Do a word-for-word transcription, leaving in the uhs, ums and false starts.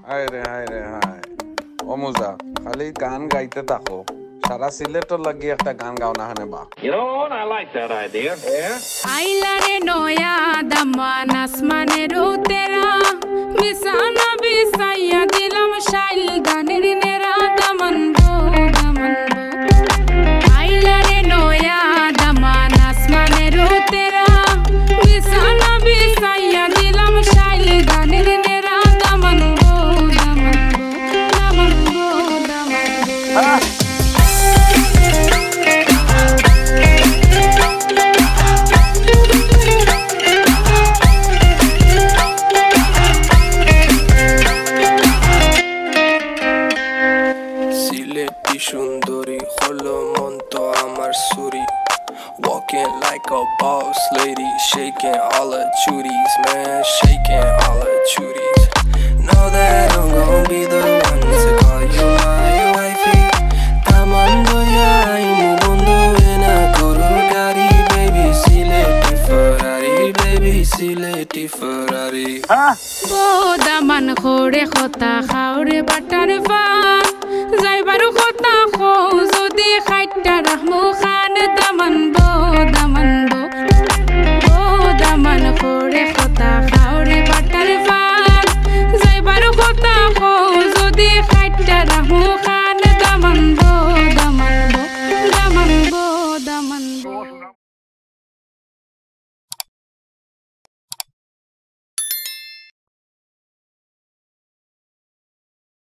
হায় রে হায় রে হায় অমুজা খালি গান গাইতে থাকো সারা সিলেটর লাগি একটা গান গাও না হানে বা You know what? I like that idea. Yeah. আইলারে নয়া দামান আসমানের উতেরা মিশানা বিসাইয়া দিলাম শাইল গানের নেরা দামান গো দামান আইলারে নয়া দামান আসমানের উতেরা মিশানা বিসাইয়া দিলাম শাইল গানের নেরা দামান গো দামান দামান গো দামান Shunduri, holo monto amar suri. Walking like a boss lady, shaking all her chuties, man, shaking all her chuties. Know that I'm gon' be the one to call you my wifey. Tamando ya imu bondo ena koro gari, baby, sileti Ferrari, baby, sileti Ferrari. Go daman khore khota khaure batar fa. যাইবারু কথা খো যদি খাইটা রাহমু খান দামান